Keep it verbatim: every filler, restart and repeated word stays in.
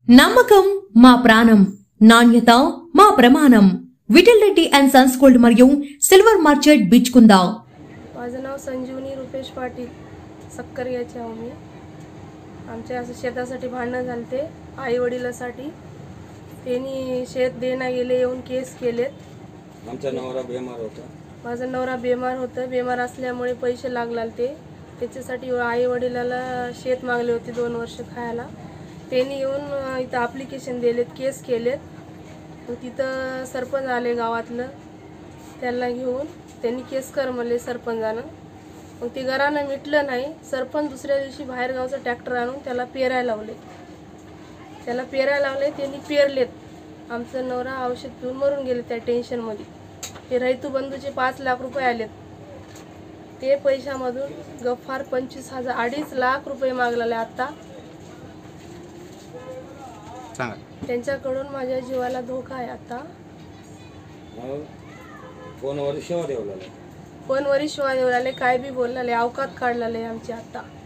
నమ్మకం మా ప్రాణం, నాణ్యత మా ప్రమాణం. Vithal Reddy and sons gold మరియు सिल्वर मार्केट बिचकुंदा. माझं नाव संजीवनी रुपेश पाटील सक्कर याचे आहो मी. आमच्या असं शेतासाठी भांडण झालते आई वडिलांसाठी. त्यांनी शेत देना गेले येऊन केस केलेत. आमचा नवरा बेमार होता. माझा नवरा बेमार होता. बेमार असल्यामुळे पैसे लागलाल ते त्याच्यासाठी आई वडिलाला शेत मागले होते दोन वर्ष खायला. त्यांनी येऊन इथं ॲप्लिकेशन दिलेत, केस केलेत. तिथं सरपंच आले गावातलं, त्याला घेऊन त्यांनी केस कर म्हणले सरपंचानं. मग ते घरानं मिटलं नाही. सरपंच दुसऱ्या दिवशी बाहेर गावचा ट्रॅक्टर आणून त्याला पेरायला लावले. त्याला पेरायला लावले त्यांनी पेरलेत. आमचं नवरा औषध पिऊन मरून गेले त्या टेन्शनमध्ये. ते रैतू बंधूचे पाच लाख रुपये आलेत. ते पैशामधून गफ्फार पंचवीस हजार अडीच लाख रुपये मागलेले. आता त्यांच्याकडून माझ्या जीवाला धोका आहे. आता फोनवर शिवा देऊ लागले फोनवर शिवा देऊ लागले, काय बी बोलले, अवकात काढलेले आमची. आता